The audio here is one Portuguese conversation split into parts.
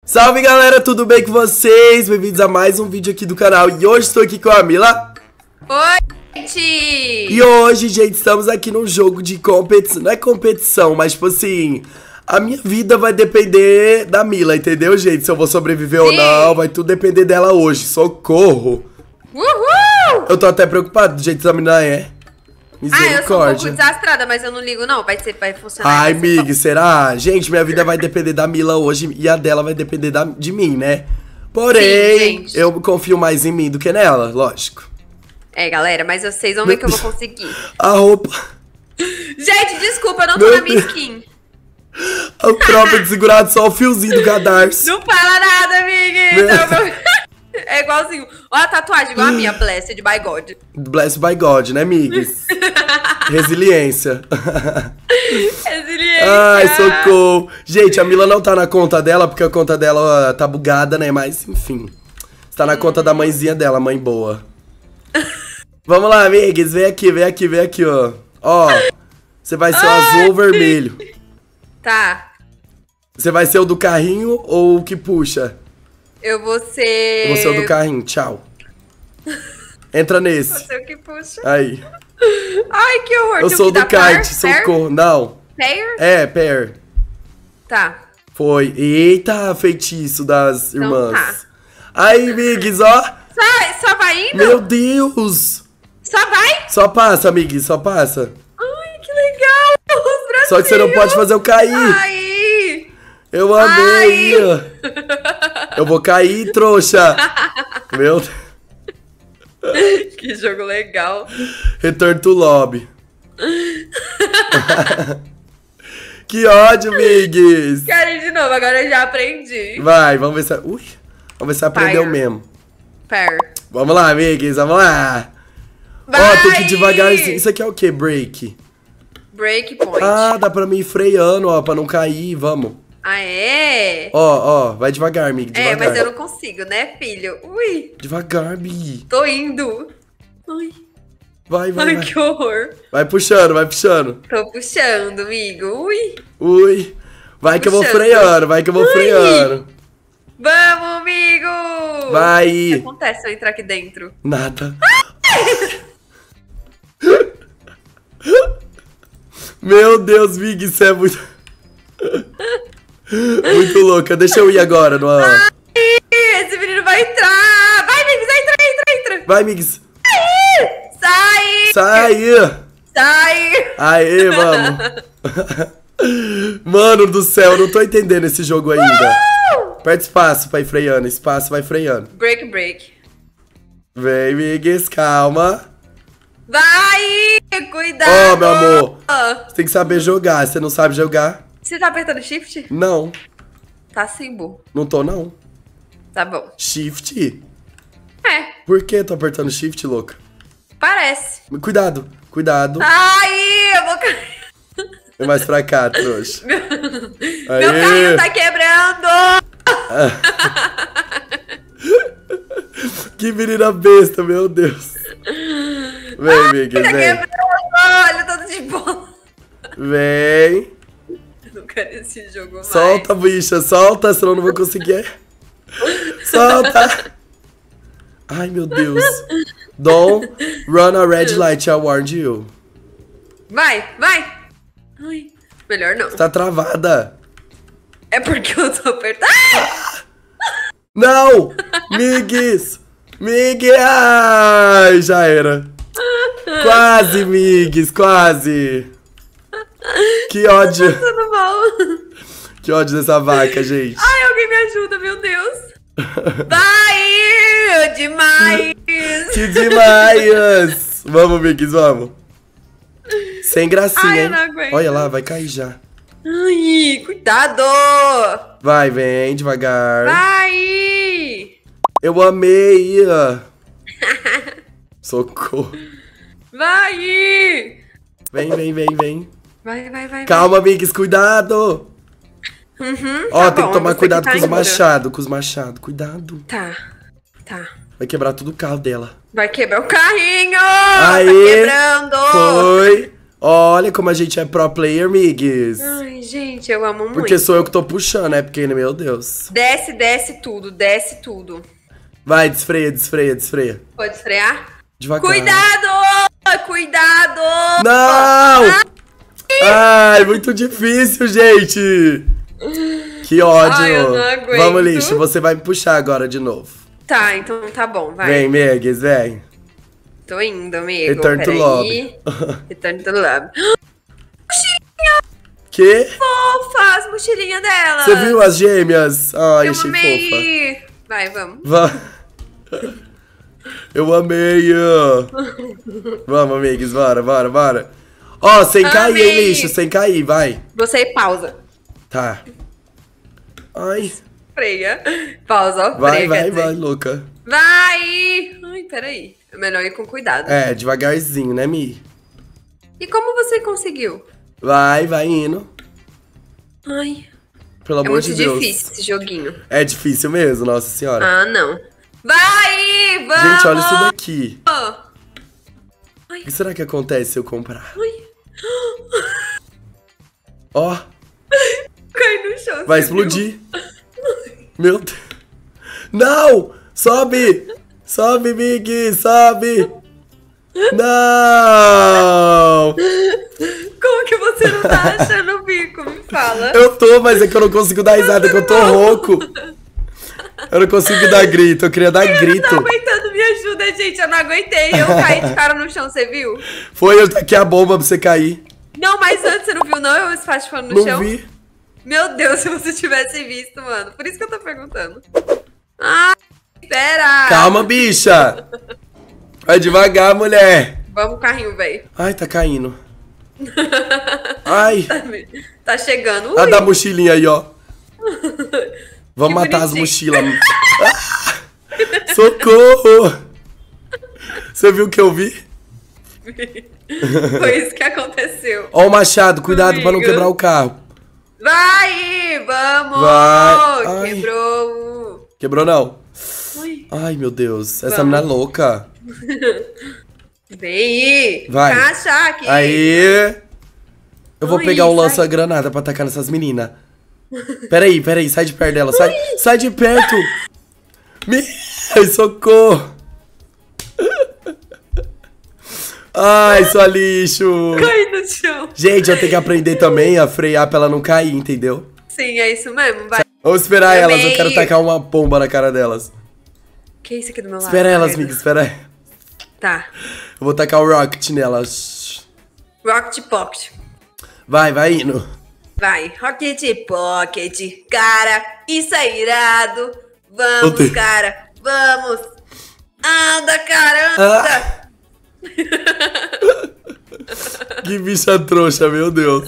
Salve galera, tudo bem com vocês? Bem-vindos a mais um vídeo aqui do canal. E hoje estou aqui com a Mila. Oi, gente! E hoje, gente, estamos aqui num jogo de competição. Não é competição, mas tipo assim, a minha vida vai depender da Mila, entendeu, gente? Se eu vou sobreviver ou não, vai tudo depender dela hoje. Socorro! Uhul! Eu tô até preocupado do jeito que a menina é. Eu sou um pouco Misericórdia. desastrada, mas eu não ligo não, vai funcionar. Ai, vai ser Mig, será? Gente, minha vida vai depender da Mila hoje e a dela vai depender de mim, né? Porém, Sim, eu confio mais em mim do que nela, lógico. galera, mas vocês vão ver que eu vou conseguir. A roupa, Gente, desculpa, eu não tô Meu na minha Deus. skin. o próprio segurado só o fiozinho do cadarço. Não fala nada, amiga! É igualzinho. Olha a tatuagem, igual a minha, Blessed by God. Blessed by God, né, migas? Resiliência. Resiliência. Ai, socorro. Gente, a Mila não tá na conta dela, porque a conta dela tá bugada, né? Mas, enfim. Está na conta da mãezinha dela, mãe boa. Vamos lá, amigas. Vem aqui, ó. Ó, você vai ser o azul ou o vermelho? Tá. Você vai ser o do carrinho ou o que puxa? Eu vou ser... Eu vou ser o do carrinho, tchau. Entra nesse. Você o que puxa. Aí. Ai, que horror. Eu Tem sou o que do dar par? kart, socorro. Não. Pair? É, pair. Tá. Foi. Eita, feitiço das Então irmãs. tá. Aí, migas, ó. Só vai indo? Meu Deus. Só vai? Só passa, migas, só passa. Ai, que legal! Os bracinhos. Só que você não pode fazer eu cair. Ai! Eu amei. Eu vou cair, trouxa. Meu Deus. Que jogo legal. Return to lobby. Que ódio, migas. Quero ir de novo, agora eu já aprendi. Vai, vamos ver se... Ui, vamos ver se aprendeu Fire. mesmo. Pair. Vamos lá, migas, vamos lá. Vai! Ó, tem que ir devagarzinho. Isso aqui é o quê? Break. Break point. Ah, dá pra mim ir freando, ó, pra não cair, vamos. Ah, é? Ó, vai devagar, miga, devagar. É, mas eu não consigo, né, filho? Ui, Devagar, Mi. tô indo. Ai, Vai. que horror. Vai puxando, vai puxando. Tô puxando, amigo. Ui. Ui. Vai que eu vou Puxando. freando, vai que eu vou Ui. freando. Vamos, amigo. O Vai. que acontece se eu entrar aqui dentro? Nada. Meu Deus, Mig, isso é muito... Muito louca. Deixa eu ir agora no... Esse menino vai entrar. Vai, Migs, entra. Vai, Migs. Sai. Sai. Aê, vamos. Mano do céu, eu não tô entendendo esse jogo ainda. Aperta espaço pra ir freando. Espaço vai freando. Break. Vem, Migs, calma. Vai, cuidado. Ó, meu amor. Você tem que saber jogar. Você não sabe jogar? Você tá apertando shift? Não. Tá sim, bu. Não tô, não. Tá bom. Shift? É, Por que tô apertando shift, louca? parece. Cuidado. Ai, eu vou cair. É mais pra cá, trouxa. Meu carrinho tá quebrando. Que menina besta, meu Deus. Vem, Migas, Tá vem. quebrando. Olha, todo de bola. Vem. Eu não quero esse jogo mais. Solta, bicha, solta, senão eu não vou conseguir. Solta. Ai, meu Deus. Don't run a red light, I warned you. Vai. Ai, melhor não. Tá travada. É porque eu tô apertando. Não! Migs! Ai, já era. Quase, Migs, quase. Que ódio. Tudo bom? Que ódio dessa vaca, gente. Ai, alguém me ajuda, meu Deus. Vai, demais. Que demais! Vamos, Migs, vamos. Sem gracinha, Ai, eu hein? não aguento. Olha lá, vai cair já. Ai, cuidado. Vai, vem, devagar. Vai. Eu amei. Socorro. Vai. Vem. Vai. Calma, Migs, cuidado. Ó, tá tem bom, que tomar você cuidado que tá com os indo. machados. Cuidado. Tá. Vai quebrar tudo o carro dela. Vai quebrar o carrinho. Aê. Tá quebrando. Foi. Olha como a gente é pro player, migues. Ai, gente, eu amo muito. Porque sou eu que tô puxando, né? Porque, meu Deus. Desce, desce tudo, desce tudo. Vai, desfreia, desfreia, desfreia. Pode frear? Devagar. Cuidado! Cuidado! Não! Ai, muito difícil, gente. Que ódio. Ai, eu não aguento. Vamos, lixo, você vai me puxar agora de novo. Tá, então tá bom, vai. Vem, Megs, vem. Tô indo, amigo. Return to Peraí. lobby. Return to lobby. Que? Fofa, as mochilinhas dela. Você viu as gêmeas? Ai, Eu achei fofa. amei. Vai, vamos. Eu amei. Vamos, amigos, bora, bora, bora. Ó, sem cair, hein, Amei. lixo, sem cair, vai. Você pausa. Tá. Ai, Freia. Pausa, ó. vai, freia, vai, quer dizer. vai, louca. Vai! Ai, peraí. É melhor ir com cuidado. É, devagarzinho, né, Mi? E como você conseguiu? Vai, vai indo. Ai, Pelo é amor muito de Deus. difícil esse joguinho. É difícil mesmo, nossa senhora. Ah, não. Vai! Vamos! Gente, olha isso daqui. Ai. O que será que acontece se eu comprar? Ai. Ó, Cai no chão. vai você viu? explodir. Meu Deus. Não! Sobe! Sobe, Big! Sobe! Não! Como que você não tá achando o bico? Me fala. Eu tô, mas é que eu não consigo dar risada, que eu tô rouco. Eu não consigo dar grito, eu queria dar Eu não grito. tô aguentando, me ajuda, gente. Eu não aguentei. Eu caí de cara no chão, você viu? Foi eu taquei a bomba pra você cair. Não, mas antes você não viu, não? Eu espatifando no Não chão. vi. Meu Deus, se você tivesse visto, mano. Por isso que eu tô perguntando. Ah, espera. Calma, bicha. Vai devagar, mulher. Vamos, carrinho, velho. Ai, tá caindo. Ai. Tá chegando. A Ui. da mochilinha aí, ó. Vamos Que matar as bonitinho. mochilas. Ah! Socorro! Você viu o que eu vi? Foi isso que aconteceu. Ó o machado, cuidado pra não Amigo. quebrar o carro. Vai, vamos. Vai. Ai. Quebrou. Quebrou não? Ui. Ai, meu Deus. Essa Vamos. menina é louca. Vem. Vai. Caixa aqui. Aí. Eu vou Ai, pegar o sai. lança-granada pra atacar nessas meninas. Peraí, peraí, sai de perto dela. Sai de perto. Ai, socorro. Ai, sua lixo. Cai no chão. Gente, eu tenho que aprender também a frear pra ela não cair, entendeu? Sim, é isso mesmo. Vai. Vamos esperar elas, eu Amei. quero tacar uma pomba na cara delas. Que isso aqui do meu lado? Espera elas, Pedro? amiga, espera aí. Tá. Eu vou tacar o rocket nelas. Rocket Pocket. Vai, vai indo. Vai. Rocket Pocket. Cara, isso é irado. Vamos, Odeio. cara. Vamos. Anda, cara, Ah. anda. Que bicha trouxa, meu Deus.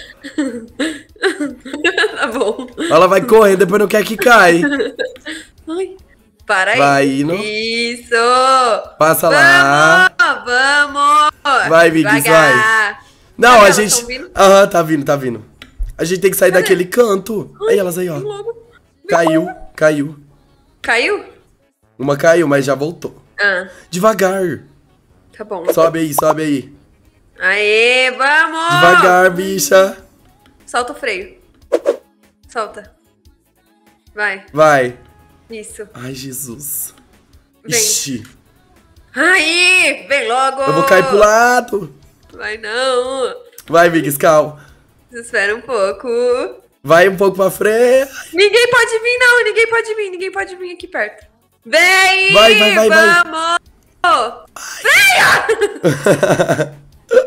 Tá bom. Ela vai correndo, depois não quer que cai. Ai. Para aí. Vai indo. Isso. Passa lá. Vamos. Vai, Viggs, Devagar. Não, Cadê a elas? gente... Tão vindo? Aham, tá vindo, tá vindo. A gente tem que sair Cadê? daquele canto. Aí elas aí, ó. Logo. Caiu, caiu. Caiu? Uma caiu, mas já voltou. Ah, Devagar. tá bom. Sobe aí, sobe aí. Aê, vamos. Devagar, bicha. Solta o freio. Solta. Vai. Vai. Isso. Ai, Jesus. Vem. Ixi. Aí, vem logo. Eu vou cair pro lado. Vai não. Vai, Viggs, calma. Espera um pouco. Vai um pouco pra frente. Ninguém pode vir, não. Ninguém pode vir. Ninguém pode vir aqui perto. Vem! Vai, vai, vai, vai. Vamos! Venha!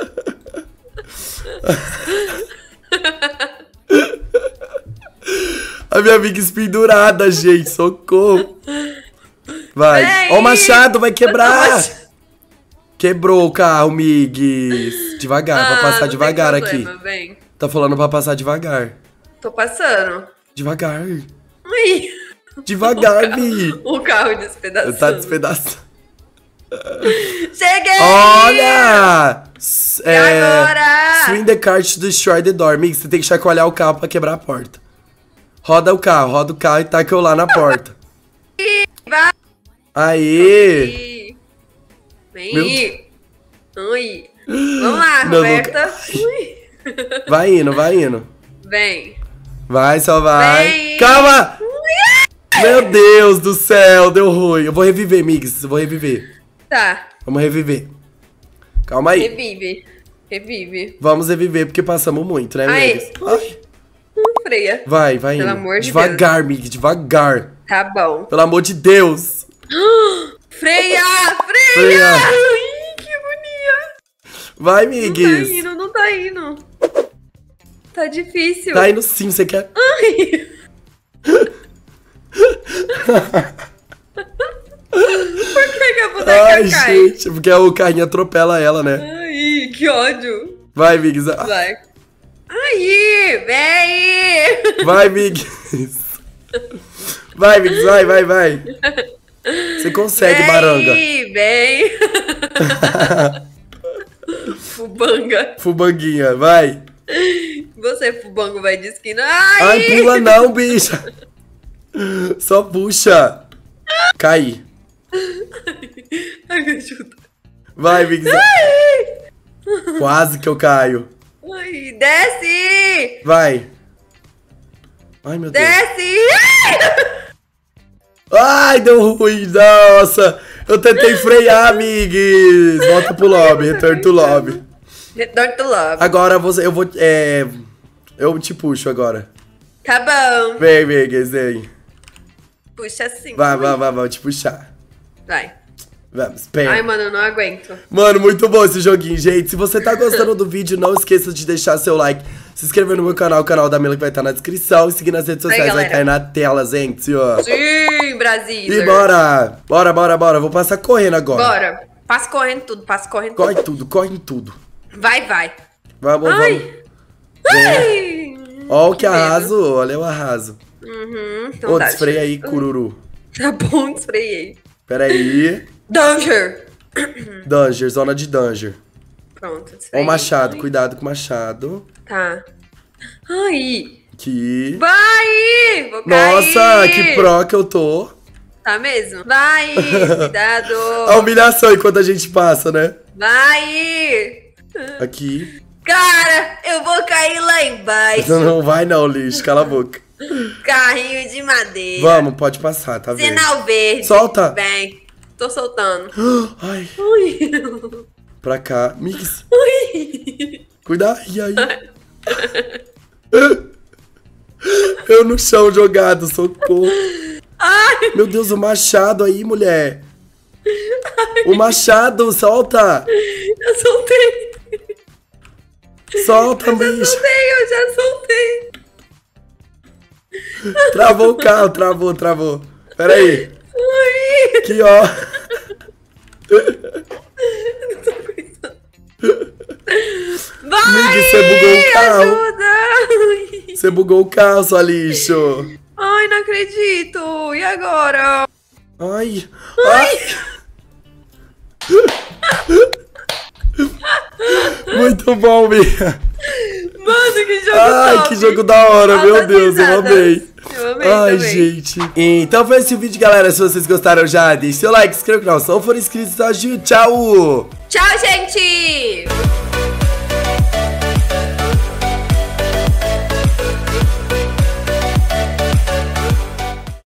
A minha Viggs pendurada, gente. Socorro. Vai. Vem! Ó o machado, vai quebrar. Nossa. Quebrou o carro, Migs. Devagar, pra Ah, passar não devagar tem aqui. problema, vem. Tá falando pra passar devagar. Tô passando. Devagar. Ui. Devagar, Mi. O carro despedaçando. Tá despedaçando. Cheguei! Olha! E agora? Swing the car to destroy the door. Migs, você tem que chacoalhar o carro pra quebrar a porta. Roda o carro e taca eu lá na porta. Vai! Aê! Vem! Meu Ui! Vamos lá, Não, Roberta. Ui. Vai indo, vai indo. Vem. Vai, só vai. Vem. Calma! Meu Deus do céu, deu ruim. Eu vou reviver, Migs, eu vou reviver. Tá. Vamos reviver. Calma aí. Revive. Revive. Vamos reviver, porque passamos muito, né, Aí. Migs? Ai. Freia. Vai, vai Pelo indo. amor de Devagar, Migs, devagar. Tá bom. Pelo amor de Deus. Freia! Freia! Freia. Ai, que agonia. Vai, Não tá Migs. indo, não tá indo. Tá difícil. Tá indo sim, você quer... Ai. Por que a boneca Ai, cai? gente, porque o carrinho atropela ela, né? Ai, que ódio. Vai, Migs. Vai. Aí, vem! Vai, Migs. Vai, Migs, vai, vai, vai. Você consegue, Baranga. Vem! Fubanga. Fubanguinha, vai. Você, Fubango, vai de esquina. Ai, pula não, bicha. Só puxa. Cai. Ai, me ajuda. Vai, Migs. Quase que eu caio. Ai, desce! Vai. Ai, meu Deus. Desce! Ai, deu ruim, nossa. Eu tentei frear, Migs. Volta pro lobby, return to lobby. Return to love. Agora eu vou, eu te puxo agora. Tá bom. Vem, Migs, vem. Puxa assim. Vai, vou te puxar. Vai. Vamos, pera. Ai, mano, eu não aguento. Mano, muito bom esse joguinho, gente. Se você tá gostando do vídeo, não esqueça de deixar seu like, se inscrever no meu canal, o canal da Mila que vai estar na descrição, e seguir nas redes sociais, vai cair na tela, gente, ó. Sim, Brasília. E bora! Bora. Vou passar correndo agora. Bora. Passa correndo tudo, passa correndo Corre tudo. corre em tudo. Vai. Vamos. Ai. Ai. Ó o que medo. arraso, olha o arraso. Então Ô, tá, desfreia aí, deixa eu- cururu. Tá bom, desfreiei. Pera aí. Danger. Danger, zona de danger. Pronto, Ó desfreiei. o machado, cuidado com o machado. Tá. Ai. Aqui. Vai! Vou cair. Nossa, que pro que eu tô. Tá mesmo? Vai! Cuidado! A humilhação enquanto a gente passa, né? Vai! Aqui. Cara, eu vou cair lá embaixo. Não vai não, lixo. Cala a boca. Carrinho de madeira. Vamos, pode passar, tá vendo? Sinal verde. Solta. Vem. Tô soltando. Ai, Ui. pra cá. Mix. Ui. Cuidado. E aí? Eu no chão jogado, socorro. Ai, Meu Deus, o machado aí, mulher. O machado, solta. eu soltei. Solta, bicho. Eu já soltei. Travou o carro, travou. Pera aí. Ai. Aqui, ó. Vai! Mix, você bugou o carro. Ajuda! Você bugou o carro, sua lixo. Ai, não acredito! E agora? Ai. Muito bom, Mia. Mano, que jogo Ai, top. que jogo da hora, Altas meu Deus, eu risadas. amei. Eu amei Ai, também. gente. Então foi esse o vídeo, galera. Se vocês gostaram já, deixe seu like, se inscreva no canal. Se não for inscrito, tchau. Tchau, gente!